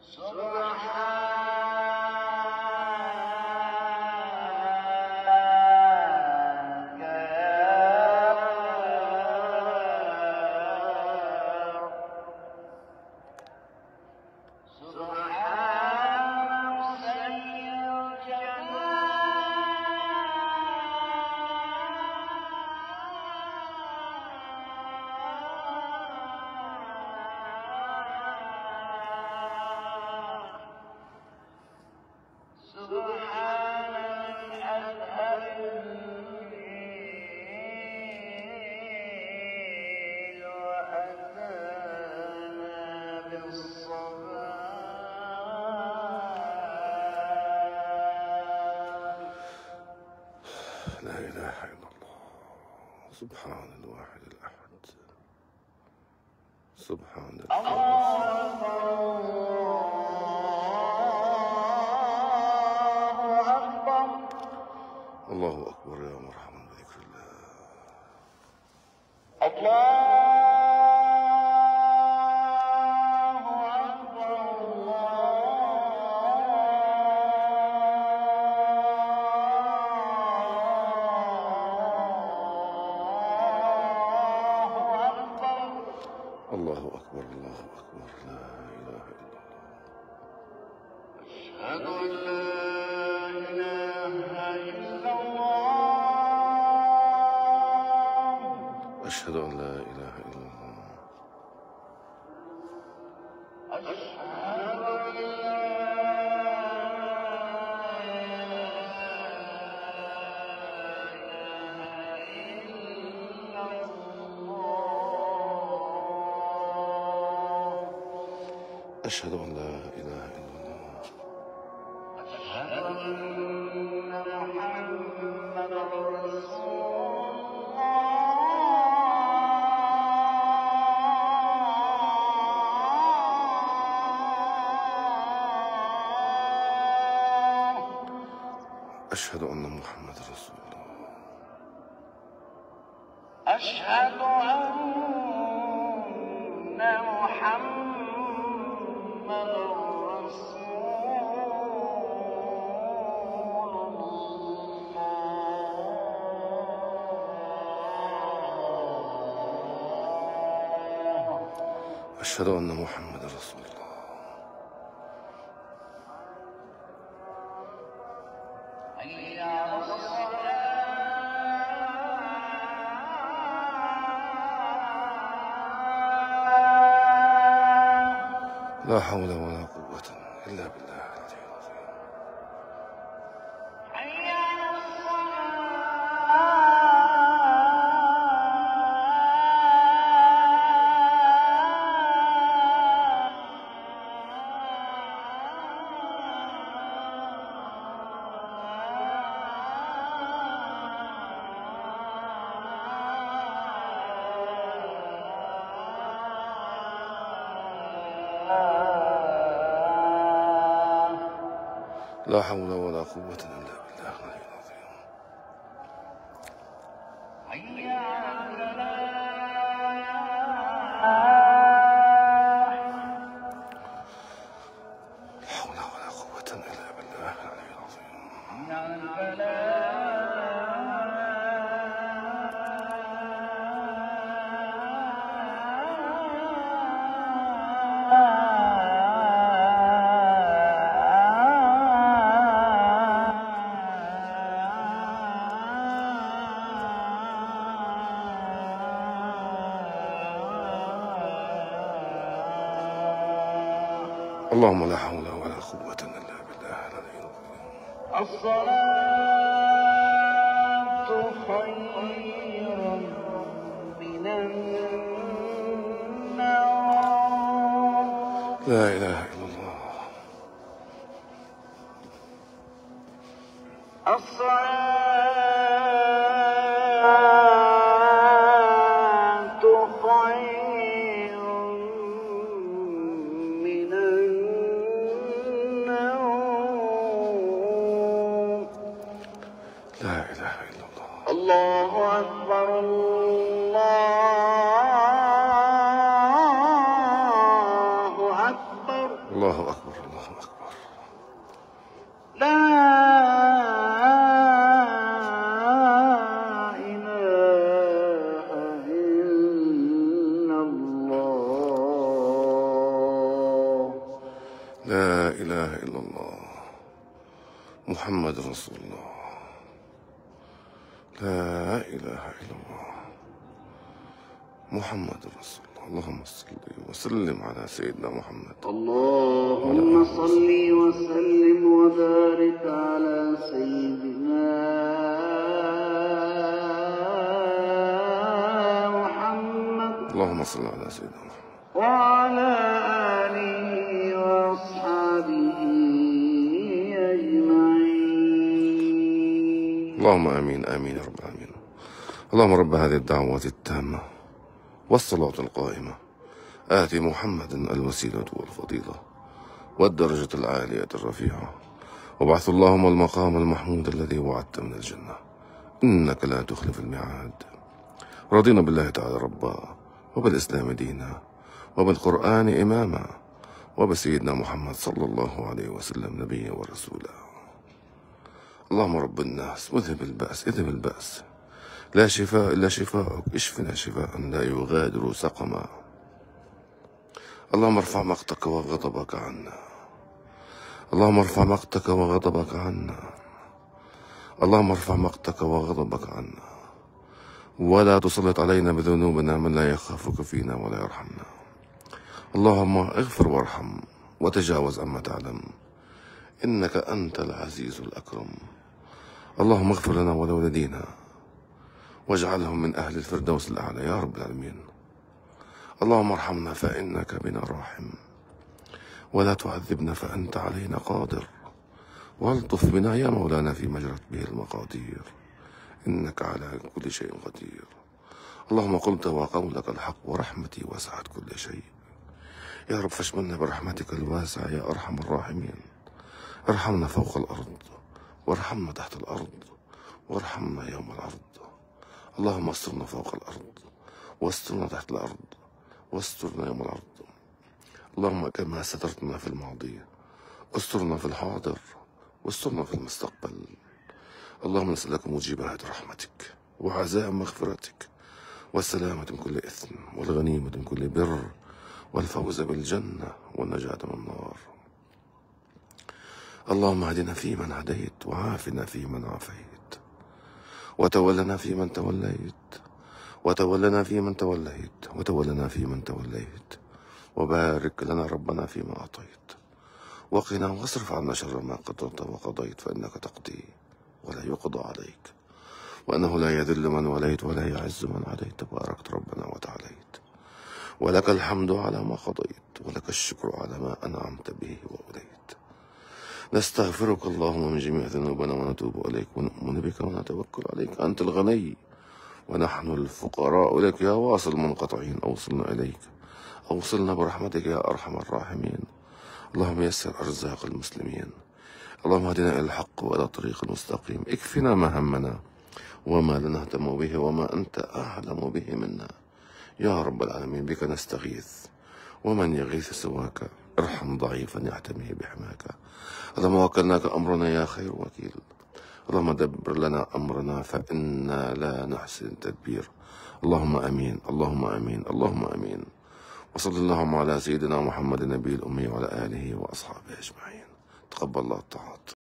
لا إله إلا الله. سبحان الواحد الأحد. سبحان الله أكبر. يا مرحبا بذكر الله. الله أكبر. الله أكبر. لا إله إلا الله. أشهد أن لا إله إلا الله. أشهد أن لا إله إلا الله. أشهد أن محمدا رسول الله. أشهد أن محمدا رسول الله. أشهد أن محمد أشهد أن محمد رسول الله. لا حول ولا قوة إلا بالله العلي العظيم. لا حول ولا قوة إلا بالله العلي العظيم. لا حول ولا قوة إلا بالله العلي العظيم. اللهم لا حول ولا قوة إلا بالله العلي العظيم. الصلاة خير من النوم. لا إله إلا الله. الصلاة خير من النوم. لا إله إلا الله. الله أكبر. الله أكبر. أكبر. الله أكبر الله أكبر. لا إله إلا الله. لا إله إلا الله محمد رسول الله. لا إله إلا الله محمد رسول الله. اللهم صل وسلم على سيدنا محمد. اللهم صل وسلم وبارك على سيدنا محمد اللهم صل على سيدنا محمد وعلى آله وأصحابه أجمعين. اللهم آمين آمين يا رب العالمين. اللهم رب هذه الدعوة التامة والصلاة القائمة آت محمد الوسيلة والفضيلة والدرجة العالية الرفيعة وابعث اللهم المقام المحمود الذي وعدت من الجنة إنك لا تخلف الميعاد. رضينا بالله تعالى ربا وبالإسلام دينا وبالقرآن إماما وبسيدنا محمد صلى الله عليه وسلم نبيا ورسولا. اللهم رب الناس مذهب البأس اذهب البأس لا شفاء إلا شفاءك اشفنا شفاء لا يغادر سقما. اللهم ارفع مقتك وغضبك عنا. اللهم ارفع مقتك وغضبك عنا. اللهم ارفع مقتك وغضبك عنا ولا تسلط علينا بذنوبنا من لا يخافك فينا ولا يرحمنا. اللهم اغفر وارحم وتجاوز عما تعلم إنك أنت العزيز الأكرم. اللهم اغفر لنا ولوالدينا واجعلهم من أهل الفردوس الأعلى يا رب العالمين. اللهم ارحمنا فإنك بنا راحم ولا تعذبنا فأنت علينا قادر والطف بنا يا مولانا فيما جرت به المقادير إنك على كل شيء قدير. اللهم قلت وقولك الحق ورحمتي وسعت كل شيء يا رب فاشملنا برحمتك الواسعة يا أرحم الراحمين. ارحمنا فوق الأرض وارحمنا تحت الأرض وارحمنا يوم العرض. اللهم استرنا فوق الأرض واسترنا تحت الأرض واسترنا يوم العرض. اللهم كما سترتنا في الماضي استرنا في الحاضر واسترنا في المستقبل. اللهم نسألك موجبات رحمتك وعزائم مغفرتك والسلامة من كل إثم والغنيمة من كل بر والفوز بالجنة والنجاة من النار. اللهم اهدنا فيمن هديت وعافنا فيمن عافيت وتولنا فيمن توليت وتولنا فيمن توليت وتولنا فيمن توليت وبارك لنا ربنا فيما أعطيت وقنا واصرف عنا شر ما قدرت وقضيت فإنك تقضي ولا يقضى عليك وأنه لا يذل من وليت ولا يعز من عليت تباركت ربنا وتعاليت ولك الحمد على ما قضيت ولك الشكر على ما أنعمت به وأوليت. نستغفرك اللهم من جميع ذنوبنا ونتوب إليك ونؤمن بك ونتوكل عليك. أنت الغني ونحن الفقراء إليك يا واصل المنقطعين أوصلنا إليك أوصلنا برحمتك يا أرحم الراحمين. اللهم يسر أرزاق المسلمين. اللهم اهدنا إلى الحق وإلى الطريق المستقيم. اكفنا ما همنا وما لا نهتم به وما أنت أعلم به منا يا رب العالمين. بك نستغيث ومن يغيث سواك ارحم ضعيفا يعتمي بحماك. اللهم وكلناك أمرنا يا خير وكيل. اللهم دبر لنا أمرنا فإنا لا نحسن التدبير. اللهم أمين اللهم أمين اللهم أمين. وصلى اللهم على سيدنا محمد النبي الأمي وعلى آله وأصحابه أجمعين. تقبل الله الطاعات.